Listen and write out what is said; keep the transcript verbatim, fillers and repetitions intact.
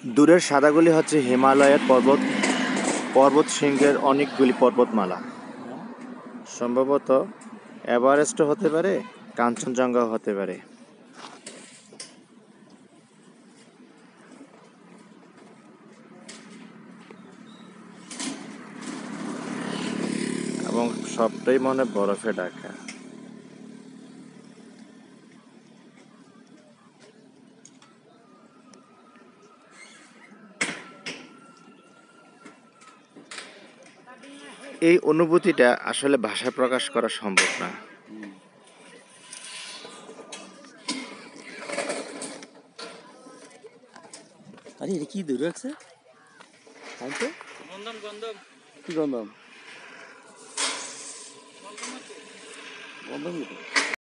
দূরের সাদাগুলি হচ্ছে হিমালয়ের পর্বত পর্বত শৃঙ্গের অনেকগুলি পর্বতমালা। সম্ভবত এভারেস্টও হতে পারে, কাঞ্চনজঙ্ঘাও হতে পারে। এবং সবটাই মনে বরফে ঢাকা। এই অনুভূতিটা আসলে ভাষায় প্রকাশ করা সম্ভব না। আরে এটা কি দূরে রাখছে? গন্ধম গন্ধম কি গন্ধম? গন্ধম